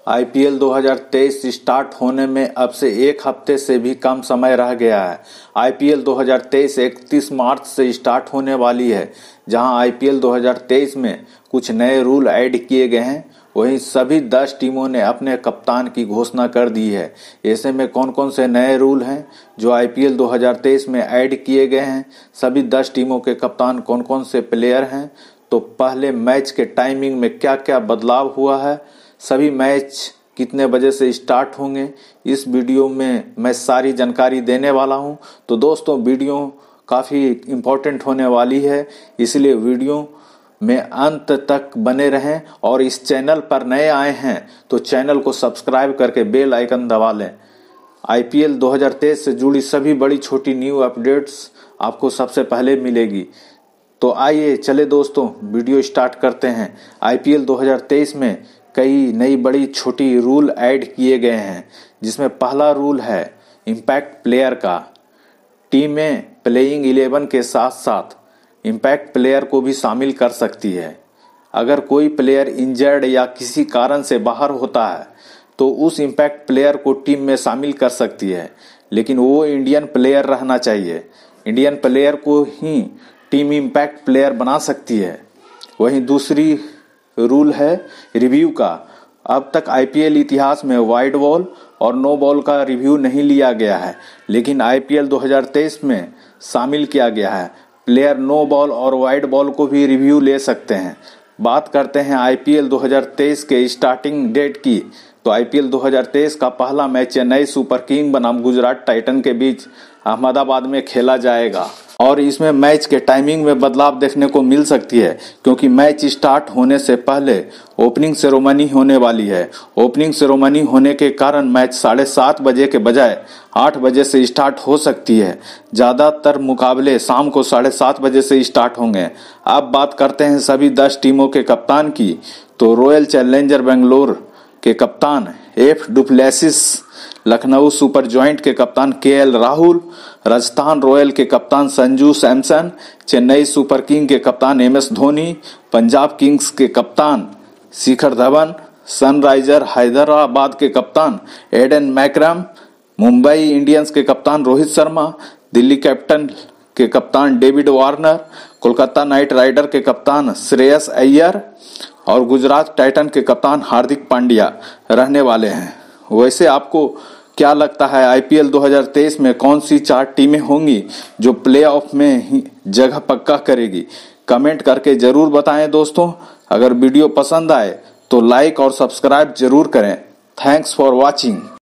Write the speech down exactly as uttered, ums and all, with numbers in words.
IPL दो हज़ार तेईस स्टार्ट होने में अब से एक हफ्ते से भी कम समय रह गया है। आईपीएल दो हज़ार तेईस इकतीस मार्च से स्टार्ट होने वाली है। जहां आईपीएल दो हज़ार तेईस में कुछ नए रूल ऐड किए गए हैं, वहीं सभी दस टीमों ने अपने कप्तान की घोषणा कर दी है। ऐसे में कौन कौन से नए रूल हैं जो आईपीएल दो हज़ार तेईस में ऐड किए गए हैं, सभी दस टीमों के कप्तान कौन कौन से प्लेयर हैं, तो पहले मैच के टाइमिंग में क्या क्या बदलाव हुआ है, सभी मैच कितने बजे से स्टार्ट होंगे, इस वीडियो में मैं सारी जानकारी देने वाला हूं। तो दोस्तों, वीडियो काफ़ी इम्पोर्टेंट होने वाली है, इसलिए वीडियो में अंत तक बने रहें। और इस चैनल पर नए आए हैं तो चैनल को सब्सक्राइब करके बेल आइकन दबा लें। आईपीएल दो हज़ार तेईस से जुड़ी सभी बड़ी छोटी न्यू अपडेट्स आपको सबसे पहले मिलेगी। तो आइए चले दोस्तों, वीडियो स्टार्ट करते हैं। आईपीएल दो हज़ार तेईस में कई नई बड़ी छोटी रूल ऐड किए गए हैं, जिसमें पहला रूल है इम्पैक्ट प्लेयर का। टीमें प्लेइंग इलेवन के साथ साथ इम्पैक्ट प्लेयर को भी शामिल कर सकती है। अगर कोई प्लेयर इंजर्ड या किसी कारण से बाहर होता है तो उस इम्पैक्ट प्लेयर को टीम में शामिल कर सकती है, लेकिन वो इंडियन प्लेयर रहना चाहिए। इंडियन प्लेयर को ही टीम इम्पैक्ट प्लेयर बना सकती है। वहीं दूसरी रूल है रिव्यू का। अब तक आईपीएल इतिहास में वाइड बॉल और नो बॉल का रिव्यू नहीं लिया गया है, लेकिन आईपीएल दो हज़ार तेईस में शामिल किया गया है। प्लेयर नो बॉल और वाइड बॉल को भी रिव्यू ले सकते हैं। बात करते हैं आईपीएल दो हज़ार तेईस के स्टार्टिंग डेट की, तो आईपीएल दो हज़ार तेईस का पहला मैच चेन्नई सुपर किंग बनाम गुजरात टाइटन के बीच अहमदाबाद में खेला जाएगा। और इसमें मैच के टाइमिंग में बदलाव देखने को मिल सकती है, क्योंकि मैच स्टार्ट होने से पहले ओपनिंग सेरेमनी होने वाली है। ओपनिंग सेरेमनी होने के कारण मैच साढ़े सात बजे के बजाय आठ बजे से स्टार्ट हो सकती है। ज़्यादातर मुकाबले शाम को साढ़े सात बजे से स्टार्ट होंगे। अब बात करते हैं सभी दस टीमों के कप्तान की, तो रॉयल चैलेंजर बेंगलोर के कप्तान F du Plessis, Lucknow super joint के कप्तान K L Rahul, Rajasthan royal के कप्तान संजू सैमसन, चेन्नई सुपर किंग के कप्तान M S Dhoni, Punjab kings के कप्तान शिखर धवन, सनराइजर हैदराबाद के कप्तान एडन मैकरम, मुंबई इंडियंस के कप्तान रोहित शर्मा, दिल्ली कैपिटल के कप्तान David Warner, Kolkata knight rider के कप्तान श्रेयस अय्यर और गुजरात टाइटन के कप्तान हार्दिक पांड्या रहने वाले हैं। वैसे आपको क्या लगता है, आईपीएल दो हज़ार तेईस में कौन सी चार टीमें होंगी जो प्लेऑफ में ही जगह पक्का करेगी? कमेंट करके जरूर बताएं दोस्तों। अगर वीडियो पसंद आए तो लाइक और सब्सक्राइब जरूर करें। Thanks for watching.